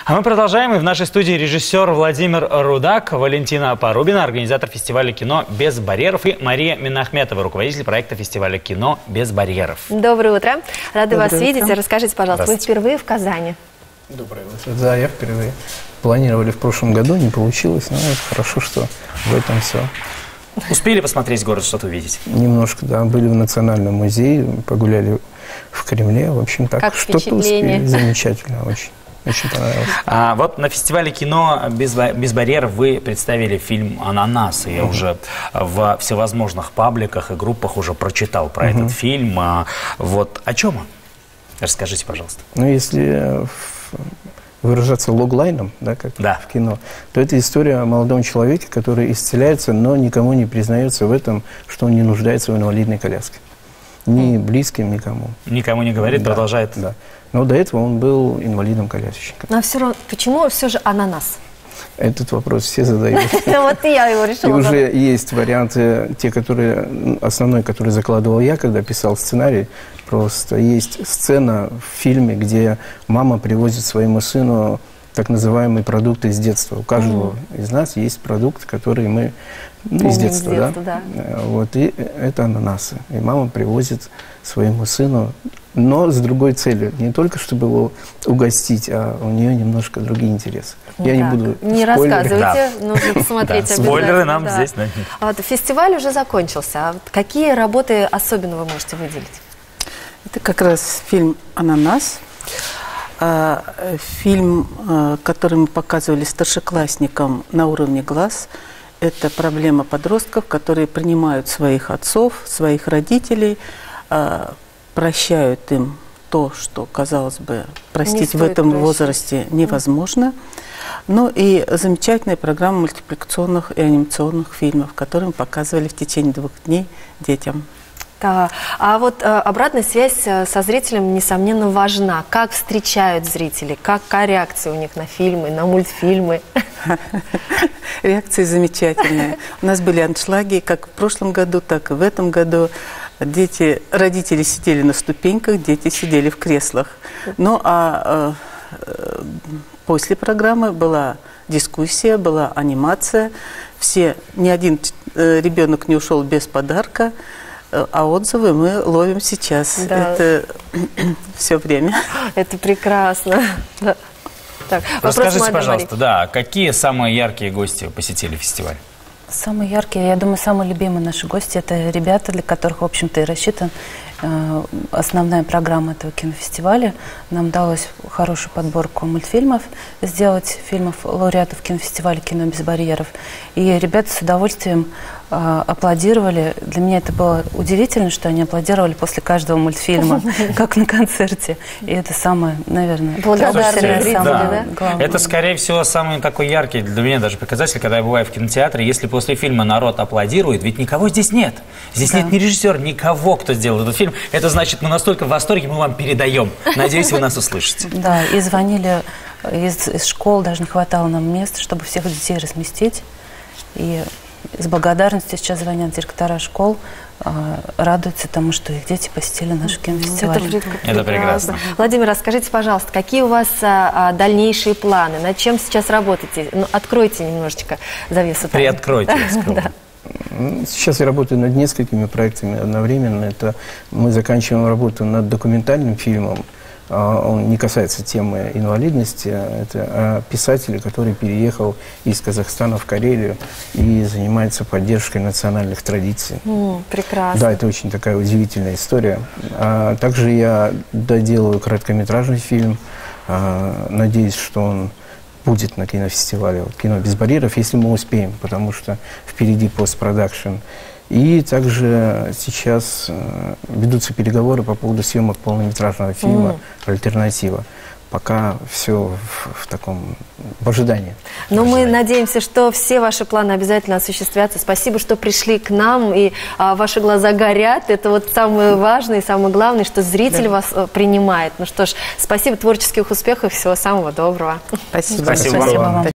А мы продолжаем. И в нашей студии режиссер Владимир Рудак, Валентина Порубина, организатор фестиваля кино «Без барьеров», и Мария Минахметова, руководитель проекта фестиваля кино «Без барьеров». Доброе утро. Рады вас видеть. Расскажите, пожалуйста, вы впервые в Казани? Доброе утро. Да, я впервые. Планировали в прошлом году, не получилось, но это хорошо, что в этом все. Успели посмотреть город, что-то увидеть? Немножко, да. Были в Национальном музее, погуляли в Кремле. В общем, так что-то успели. Замечательно, очень. Очень понравилось. Вот на фестивале кино «Без барьеров» вы представили фильм «Ананас». И я уже в всевозможных пабликах и группах уже прочитал про этот фильм. Вот о чем он? Расскажите, пожалуйста. Ну, если выражаться логлайном, да, как в кино, то это история о молодом человеке, который исцеляется, но никому не признается в этом, что он не нуждается в инвалидной коляске. Ни близким, никому. Никому не говорит, продолжает. Да. Но до этого он был инвалидом-колясочником. Но все равно, почему все же «Ананас»? Этот вопрос все задают. Вот и я его решила. И уже есть варианты, те, которые, основной, который закладывал я, когда писал сценарий. Просто есть сцена в фильме, где мама привозит своему сыну так называемые продукты из детства. У каждого из нас есть продукт, который мы из детства, да? Вот, и это ананасы. И мама привозит своему сыну, но с другой целью. Не только, чтобы его угостить, а у нее немножко другие интересы. Я не буду не рассказывайте, нужно посмотреть обязательно. Спойлеры нам здесь. Фестиваль уже закончился. Какие работы особенно вы можете выделить? Это как раз фильм «Ананас». Фильм, который мы показывали старшеклассникам на уровне глаз. Это проблема подростков, которые принимают своих отцов, своих родителей, прощают им то, что, казалось бы, простить в этом возрасте невозможно. Ну и замечательная программа мультипликационных и анимационных фильмов, которые мы показывали в течение 2 дней детям. Да. А вот обратная связь со зрителем, несомненно, важна. Как встречают зрители? Какая реакция у них на фильмы, на мультфильмы? Реакции замечательные. У нас были аншлаги как в прошлом году, так и в этом году. Родители сидели на ступеньках, дети сидели в креслах. Ну а после программы была дискуссия, была анимация. Ни один ребенок не ушел без подарка. А отзывы мы ловим сейчас. Да. Это все время. Это прекрасно. Так, расскажите, пожалуйста, какие самые яркие гости посетили фестиваль? Самые яркие, я думаю, самые любимые наши гости – это ребята, для которых, в общем-то, и рассчитан основная программа этого кинофестиваля. Нам удалось хорошую подборку мультфильмов сделать, фильмов лауреатов кинофестиваля «Кино без барьеров». И ребята с удовольствием аплодировали. Для меня это было удивительно, что они аплодировали после каждого мультфильма, как на концерте. И это самое, наверное, благодарное. Это, скорее всего, самый такой яркий для меня даже показатель, когда я бываю в кинотеатре. Если после фильма народ аплодирует, ведь никого здесь нет. Здесь нет ни режиссера, никого, кто сделал этот фильм. Это значит, мы настолько в восторге, мы вам передаем. Надеюсь, вы нас услышите. Да, и звонили из школ, даже не хватало нам места, чтобы всех детей разместить. И с благодарностью сейчас звонят директора школ, радуются тому, что их дети посетили наш кинофестиваль. Это прекрасно. Владимир, расскажите, пожалуйста, какие у вас дальнейшие планы? Над чем сейчас работаете? Ну, откройте немножечко завесу. Приоткройте. Сейчас я работаю над несколькими проектами одновременно. Это мы заканчиваем работу над документальным фильмом. Он не касается темы инвалидности. Это писатель, который переехал из Казахстана в Карелию и занимается поддержкой национальных традиций. Прекрасно. Да, это очень такая удивительная история. Также я доделаю короткометражный фильм. Надеюсь, что он будет на кинофестивале «Кино без барьеров», если мы успеем, потому что впереди постпродакшн. И также сейчас ведутся переговоры по поводу съемок полнометражного фильма «Альтернатива». Пока все в ожидании. Но мы надеемся, что все ваши планы обязательно осуществятся. Спасибо, что пришли к нам, и ваши глаза горят. Это вот самое важное и самое главное, что зритель вас принимает. Ну что ж, спасибо, творческих успехов, всего самого доброго. Спасибо. Спасибо вам.